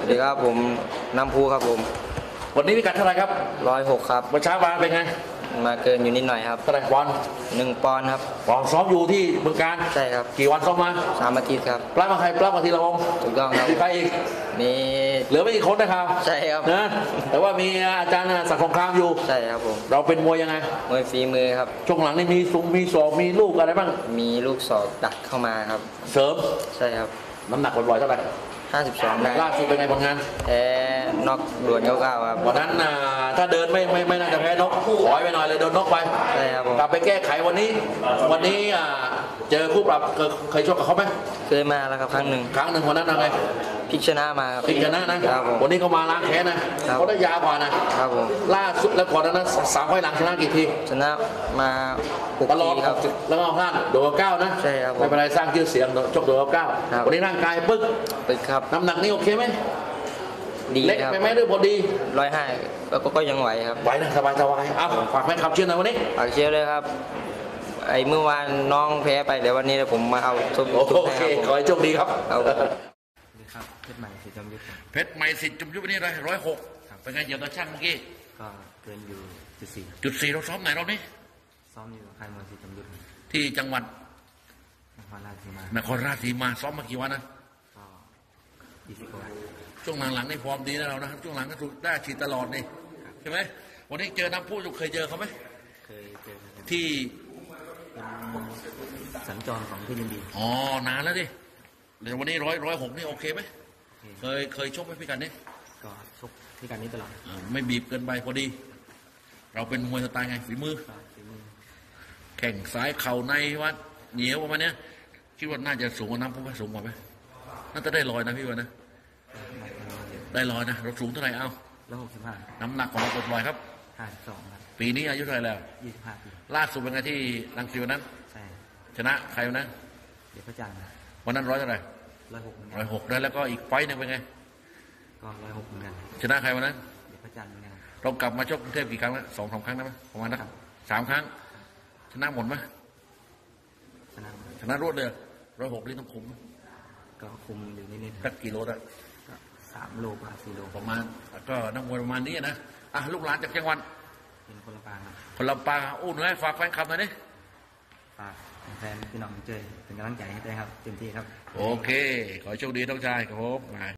สวัสดีครับผมน้ำพุครับผมวันนี้พิกัดเท่าไหร่ครับ 106ครับวันเช้ามาเป็นไงมาเกินอยู่นิดหน่อยครับเท่าไหร่ปอนด์ 1 ปอนด์ครับปอนด์ซ้อมอยู่ที่บึงกาฬใช่ครับกี่วันซ้อมมา 3 อาทิตย์ครับปล้ำมาใครปล้ำมาทีละวงถูกต้องครับมีใครอีกมีเหลือไม่กี่คนนะครับใช่ครับนะแต่ว่ามีอาจารย์ศักดิ์สงครามอยู่ใช่ครับผมเราเป็นมวยยังไงมวยฝีมือครับช่วงหลังนี่มีสูงมีศอกมีลูกอะไรบ้างมีลูกศอกดักเข้ามาครับเสริมใช่ครับน้ำหนักบ่อยๆเท่าไหร่ 52ได้ล่าสุดเป็นไงผลงานน็อกด่วน99ครับวันนั้นถ้าเดินไม่น่าจะแพ้น็อกถอยไปหน่อยเลยโดนน็อกไปใช่ครับผมกลับไปแก้ไขวันนี้เจอคู่ปรับเคยชกกับเขาไหมเคยมาแล้วครับครั้งหนึ่งวันนั้นอะไรพลิกชนะมาครับพลิกชนะนะวันนี้เขามาล้างแค้นนะเขาได้ยาวกว่านะครับผมล่าสุดแล้วก่อนนั้น3 ไฟล์หลังชนะกี่ทีชนะมาตลอดครับแล้วก็พลาดโดด9นะใช่ครับไม่เป็นไรสร้างชื่อเสียงชกโดด9วันนี้ร่างกายปึ๊กครับน้ำหนักนี่โอเคไหมดีเล็กไปไหมด้วยพอดี 105ก็ยังไหวครับไหวนะสบายเอาฝากแม่ขับเชียร์หน่อยวันนี้ฝากเชียร์เลยครับเมื่อวานน้องแพ้ไปเดี๋ยววันนี้ผมมาเอาทุบโอเคขอให้โชคดีครับครับเพชรใหม่สิจมยุทธเพชรใหม่สิจมยุทธวันนี้106เป็นไงเหยียบตาช่างเมื่อกี้ก็เกินอยู่จุด4เราซ้อมไหนเรานี่ซ้อมอยู่ค่ายมวยสิจมยุทธที่จังหวัดนครราชสีมาซ้อมมากี่วันนะก็20 กว่าวันช่วงหลังๆนี่ฟอร์มดีนะเรานะช่วงหลังก็ถูกได้ฉีดตลอดนี่ใช่ไหมวันนี้เจอน้ำพุเคยเจอเขาไหมเคยเจอที่สัญจรของพี่ยินดีนานแล้วดิเดี๋ยววันนี้106นี่โอเคไหมเคยชกไหมพี่กันนี่ก็ชกพี่กันนี้ตลอดไม่บีบเกินไปพอดีเราเป็นมวยสไตล์ไงฝีมือแข่งซ้ายเข่าในวัดเหนียวประมาณนี้คิดว่าน่าจะสูงกว่าน้ำพุไหมสูงกว่าไหมน่าจะได้100นะพี่วันนะได้100นะเราสูงเท่าไหร่ 165 น้ำหนักของเราปล่อยครับ 52ครับปีนี้อายุเท่าไหร่แล้ว 25 ปีล่าสุดเป็นไงที่รังสิตวันนั้นใช่ชนะใครวันนั้นเด็กพระจันทร์วันนั้นเท่าไหร่106ได้แล้วก็อีกไฟต์นึงเป็นไงก็106เหมือนกันชนะใครวันนั้นเด็กพระจันทร์เหมือนกันเรากลับมาชกกรุงเทพกี่ครั้งแล้ว2-3 ครั้งได้ไหมประมาณนั้น3 ครั้งชนะหมดไหมชนะรวดเลย106นี่ต้องคุมก็คุมอยู่นิดๆสักกิโลได้ 3 โลกว่า4 โลประมาณก็นักมวยประมาณนี้นะลูกหลานจากจังหวัดเป็นคนละปางอุ่นเลยฝากแฟนคลับหน่อยดิฝากแฟนพี่น้องเจอเป็นกำลังใจให้ด้วยครับเต็มที่ครับโอเคขอโชคดีน้องชายครับผม